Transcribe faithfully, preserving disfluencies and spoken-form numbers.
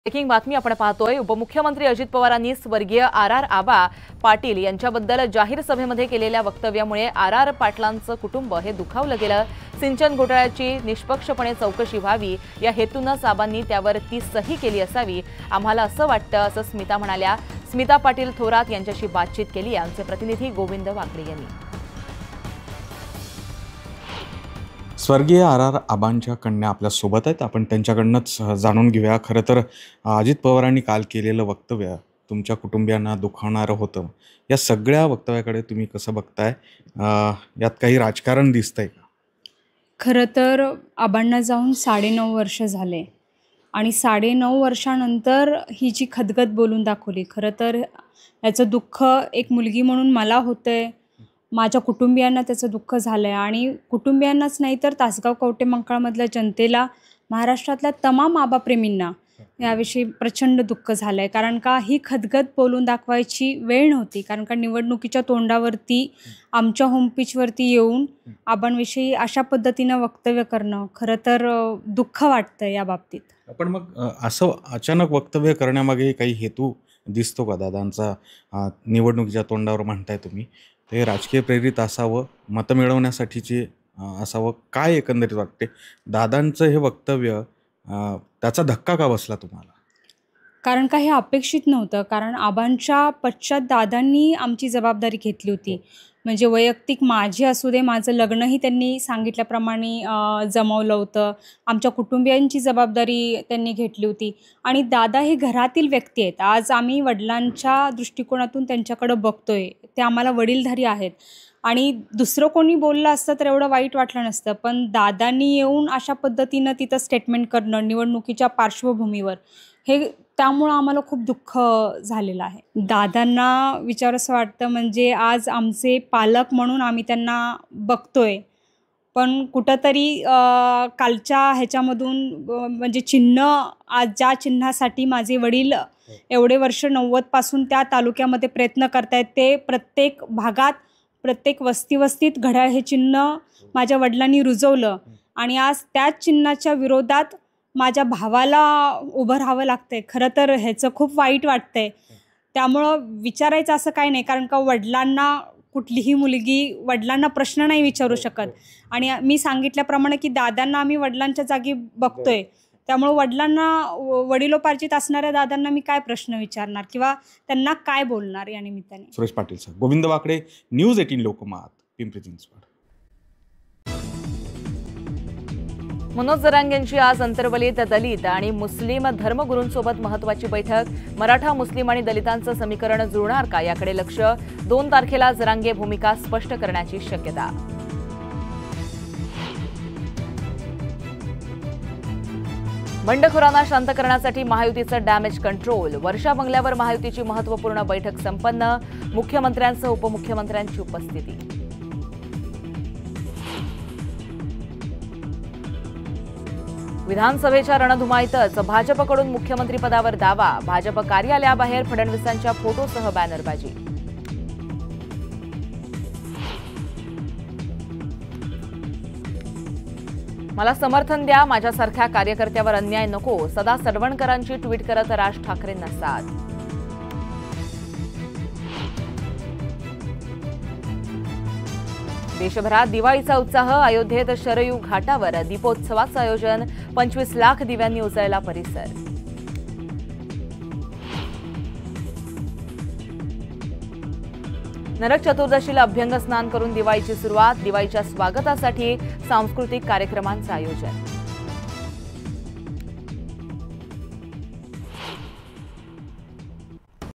Breaking बातमी आपण पाहतोय। उपमुख्यमंत्री अजित पवारांनी स्वर्गीय आर आर आबा पाटील यांच्याबद्दल जाहीर सभेमध्ये केलेल्या वक्तव्यामुळे आर आर पाटलांचं कुटुंब हे दुखावलं गेलं। सिंचन घोटाळ्याची निष्पक्षपणे चौकशी व्हावी या हेतूनच आबांनी त्यावर ती सही केली असावी, आम्हाला असं वाटतं, असं स्मिता म्हणाल्या। स्मिता पाटील थोरात यांच्याशी बातचीत केली आमचे प्रतिनिधी गोविंद वाकडे यांनी। स्वर्गीय आर आर आबांच्या कन्या आपल्या सोबत आहेत, आपण त्यांच्याकडनंच जाणून घेऊया। खरं तर अजित पवारांनी काल केलेलं वक्तव्य तुमच्या कुटुंबियांना दुखावणारं होतं। या सगळ्या वक्तव्याकडे तुम्ही कसं बघताय? यात काही राजकारण दिसतंय का? खरं तर आबांना जाऊन साडेनऊ वर्ष झाले आणि साडेनऊ वर्षानंतर ही जी खदगद बोलून दाखवली, खरं तर याचं दुःख एक मुलगी म्हणून मला होतंय, माझ्या कुटुंबियांना त्याचं दुःख झालं आहे आणि कुटुंबियांनाच नाही तर तासगाव कवठेमहांकाळमधल्या जनतेला, महाराष्ट्रातल्या तमाम आबाप्रेमींना याविषयी प्रचंड दुःख झालं आहे। कारण का ही खदगद बोलून दाखवायची वेळ नव्हती, कारण का निवडणुकीच्या तोंडावरती आमच्या होमपेजवरती येऊन आबांविषयी अशा पद्धतीनं वक्तव्य करणं खरं तर दुःख वाटतं या बाबतीत। पण मग असं अचानक वक्तव्य करण्यामागे काही हेतू दिसतो का दादांचा? निवडणुकीच्या तोंडावर म्हणताय तुम्ही, ते राजकीय प्रेरित असावं, मतं मिळवण्यासाठीचे असावं, काय एकंदरीत वाटते? दादांचं हे वक्तव्य त्याचा धक्का का बसला तुम्हाला? कारण का हे अपेक्षित नव्हतं, कारण आबांच्या पश्चात दादांनी आमची जबाबदारी घेतली होती। म्हणजे वैयक्तिक माझी असू दे, माझं लग्नही त्यांनी सांगितल्याप्रमाणे जमवलं होतं, आमच्या कुटुंबियांची जबाबदारी त्यांनी घेतली होती आणि दादा हे घरातील व्यक्ती आहेत। आज आम्ही वडिलांच्या दृष्टिकोनातून त्यांच्याकडे बघतोय, ते आम्हाला वडीलधारी आहेत आणि दुसरं कोणी बोललं असतं तर एवढं वाईट वाटलं नसतं, पण दादांनी येऊन अशा पद्धतीनं तिथं स्टेटमेंट करणं निवडणुकीच्या पार्श्वभूमीवर, हे त्यामुळं आम्हाला खूप दुःख झालेलं आहे। दादांना विचारावंसं वाटतं, म्हणजे आज आमचे पालक म्हणून आम्ही त्यांना बघतोय, पण कुठंतरी कालच्या ह्याच्यामधून म्हणजे चिन्ह, आज ज्या चिन्हासाठी माझे वडील एवढे वर्ष नव्वदपासून त्या तालुक्यामध्ये प्रयत्न करतायत, ते प्रत्येक भागात प्रत्येक वस्ती वस्तीत घड्याळ हे चिन्ह माझ्या वडिलांनी रुजवलं आणि आज त्याच चिन्हाच्या विरोधात माझ्या भावाला उभं राहावं लागतंय। खरं तर ह्याचं खूप वाईट वाटतंय। त्यामुळं विचारायचं असं काही नाही, कारण का वडिलांना कुठलीही मुलगी वडिलांना प्रश्न नाही विचारू शकत आणि मी सांगितल्याप्रमाणे की दादांना आम्ही वडिलांच्या जागी बघतोय, त्यामुळे वडिलांना, वडिलोपार्जित असणाऱ्या दादांना मी काय प्रश्न विचारणार किंवा त्यांना काय बोलणार या निमित्ताने। सुरेश पाटील सर, गोविंद वाकडे, न्यूज अठरा लोकमत, पिंपरी चिंचवड। मनोज जरांगे यांची आज अंतर्वलीत दलित आणि मुस्लिम धर्मगुरूंसोबत महत्त्वाची बैठक। मराठा, मुस्लिम आणि दलितांचं समीकरण जुळणार का याकडे लक्ष। दोन तारखेला जरांगे भूमिका स्पष्ट करण्याची शक्यता। बंडखोरांना शांत करण्यासाठी महायुतीचं डॅमेज कंट्रोल। वर्षा बंगल्यावर महायुतीची महत्त्वपूर्ण बैठक संपन्न। मुख्यमंत्र्यांसह उपमुख्यमंत्र्यांची उपस्थिती। विधानसभेच्या रणधुमाळीतच भाजपकडून मुख्यमंत्रीपदावर दावा। भाजप कार्यालयाबाहेर फडणवीसांच्या फोटोसह बॅनरबाजी। मला समर्थन द्या, माझ्यासारख्या कार्यकर्त्यावर अन्याय नको, सदा सडवणकरांची ट्विट करत राज ठाकरेंना साथ। देशभरात दिवाळीचा उत्साह। अयोध्येत शरयू घाटावर दीपोत्सवाचं आयोजन। पंचवीस लाख दिव्यांनी उजळला परिसर। नरक चतुर्दशीला अभ्यंग स्नान करून दिवाळीची सुरुवात। दिवाळीच्या स्वागतासाठी सांस्कृतिक कार्यक्रमांचं आयोजन।